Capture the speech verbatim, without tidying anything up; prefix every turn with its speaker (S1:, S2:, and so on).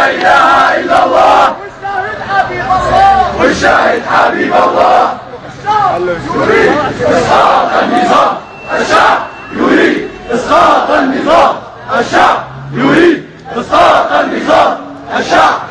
S1: لا إله إلا الله والشاهد حبيب الله. يريد إسقاط النظام، الشعب يريد إسقاط النظام، الشعب يريد إسقاط النظام، الشعب